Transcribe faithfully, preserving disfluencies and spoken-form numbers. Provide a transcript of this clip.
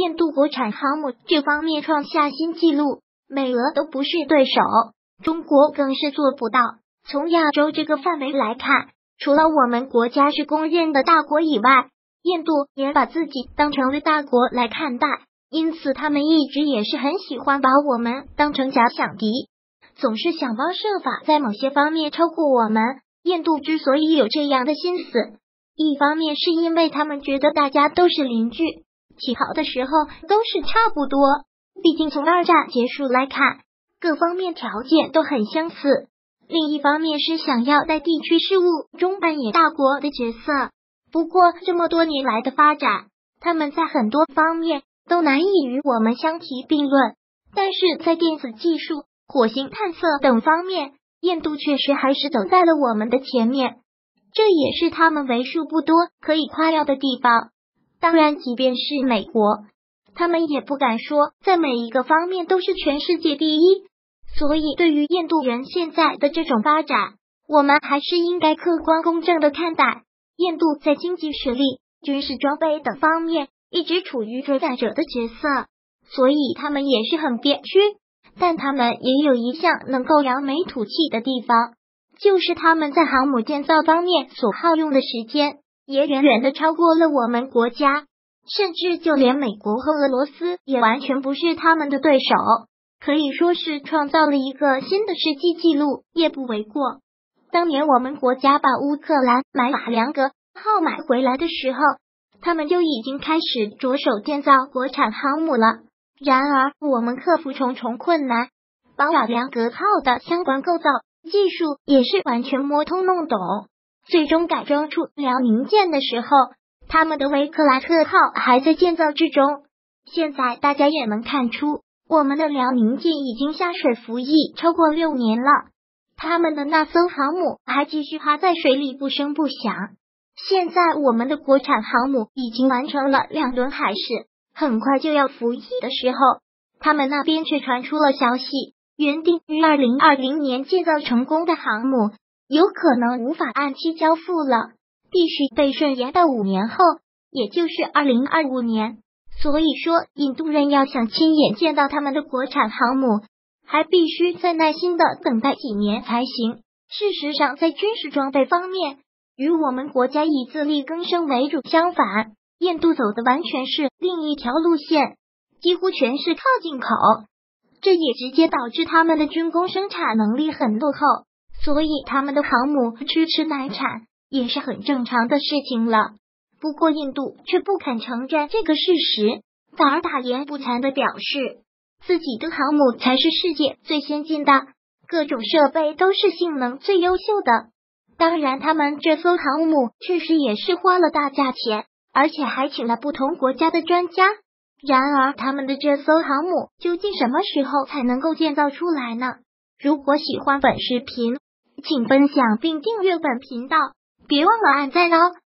印度国产航母这方面创下新纪录，美俄都不是对手，中国更是做不到。从亚洲这个范围来看，除了我们国家是公认的大国以外，印度也把自己当成为大国来看待，因此他们一直也是很喜欢把我们当成假想敌，总是想方设法在某些方面超过我们。印度之所以有这样的心思，一方面是因为他们觉得大家都是邻居，起跑的时候都是差不多，毕竟从二战结束来看，各方面条件都很相似。另一方面是想要在地区事务中扮演大国的角色。不过这么多年来的发展，他们在很多方面都难以与我们相提并论，但是在电子技术、火星探测等方面，印度确实还是走在了我们的前面，这也是他们为数不多可以夸耀的地方。当然，即便是美国，他们也不敢说在每一个方面都是全世界第一。所以对于印度人现在的这种发展，我们还是应该客观公正的看待。印度在经济实力、军事装备等方面一直处于追赶者的角色，所以他们也是很憋屈。但他们也有一项能够扬眉吐气的地方，就是他们在航母建造方面所耗用的时间也远远的超过了我们国家，甚至就连美国和俄罗斯也完全不是他们的对手，可以说是创造了一个新的世纪纪录也不为过。当年我们国家把乌克兰买马良格号买回来的时候，他们就已经开始着手建造国产航母了。然而我们克服重重困难，把瓦良格号的相关构造技术也是完全摸通弄懂，最终改装出辽宁舰的时候，他们的维克莱特号还在建造之中。现在大家也能看出，我们的辽宁舰已经下水服役超过六年了，他们的那艘航母还继续趴在水里不声不响。现在我们的国产航母已经完成了两轮海试，很快就要服役的时候，他们那边却传出了消息，原定于二零二零年建造成功的航母有可能无法按期交付了，必须被顺延到五年后，也就是二零二五年。所以说，印度人要想亲眼见到他们的国产航母，还必须再耐心的等待几年才行。事实上，在军事装备方面，与我们国家以自力更生为主相反，印度走的完全是另一条路线，几乎全是靠进口，这也直接导致他们的军工生产能力很落后，所以他们的航母迟迟难产也是很正常的事情了。不过印度却不肯承认这个事实，反而大言不惭地表示自己的航母才是世界最先进的，各种设备都是性能最优秀的。当然他们这艘航母确实也是花了大价钱，而且还请了不同国家的专家。然而他们的这艘航母究竟什么时候才能够建造出来呢？如果喜欢本视频，请分享并订阅本频道，别忘了按赞哦。